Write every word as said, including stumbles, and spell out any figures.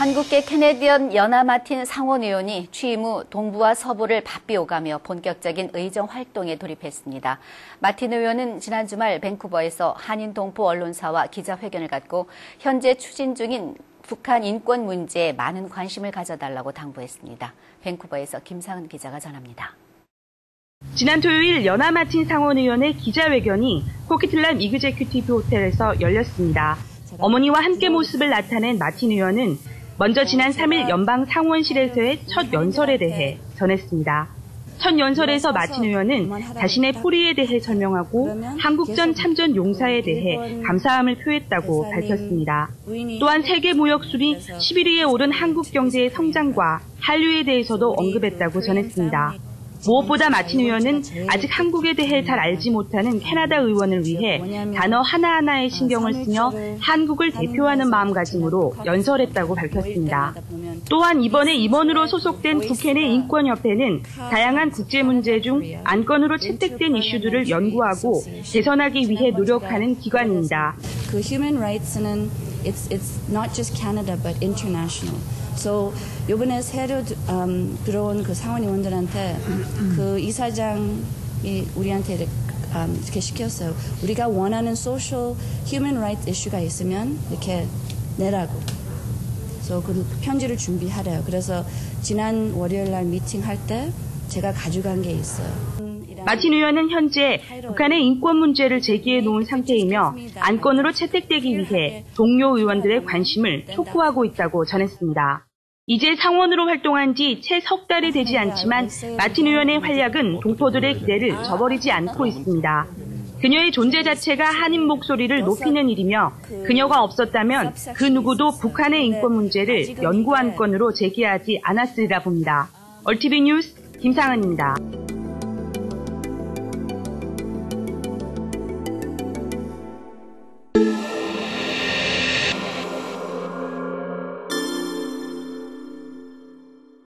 한국계 캐네디언 연아 마틴 상원 의원이 취임 후 동부와 서부를 바삐 오가며 본격적인 의정 활동에 돌입했습니다. 마틴 의원은 지난 주말 밴쿠버에서 한인 동포 언론사와 기자회견을 갖고 현재 추진 중인 북한 인권 문제에 많은 관심을 가져달라고 당부했습니다. 밴쿠버에서 김상은 기자가 전합니다. 지난 토요일 연아 마틴 상원 의원의 기자회견이 코키틀람 이그제큐티브 호텔에서 열렸습니다. 어머니와 함께 모습을 나타낸 마틴 의원은 먼저 지난 삼 일 연방 상원실에서의 첫 연설에 대해 전했습니다. 첫 연설에서 마틴 의원은 자신의 포리에 대해 설명하고 한국전 참전 용사에 대해 감사함을 표했다고 밝혔습니다. 또한 세계 무역순위 십일 위에 오른 한국 경제의 성장과 한류에 대해서도 언급했다고 전했습니다. 무엇보다 마틴 의원은 아직 한국에 대해 잘 알지 못하는 캐나다 의원을 위해 단어 하나하나에 신경을 쓰며 한국을 대표하는 마음가짐으로 연설했다고 밝혔습니다. 또한 이번에 임원으로 소속된 국회 내 인권협회는 다양한 국제 문제 중 안건으로 채택된 이슈들을 연구하고 개선하기 위해 노력하는 기관입니다. 그 human rights는 it's it's not just Canada but international. So 이번에 새로 um, 들어온 그 상원 의원들한테 그 이사장이 우리한테 um, 이렇게 시켰어요. 우리가 원하는 social human rights 이슈가 있으면 이렇게 내라고. 그래서 그 편지를 준비하래요. 그래서 지난 월요일 날 미팅할 때 제가 가져간 게 있어요. 마틴 의원은 현재 북한의 인권 문제를 제기해 놓은 상태이며 안건으로 채택되기 위해 동료 의원들의 관심을 촉구하고 있다고 전했습니다. 이제 상원으로 활동한 지 채 석 달이 되지 않지만 마틴 의원의 활약은 동포들의 기대를 저버리지 않고 있습니다. 그녀의 존재 자체가 한인 목소리를 높이는 일이며 그녀가 없었다면 그 누구도 북한의 인권 문제를 연구 안건으로 제기하지 않았으리라 봅니다. 얼티비 뉴스 김상은입니다.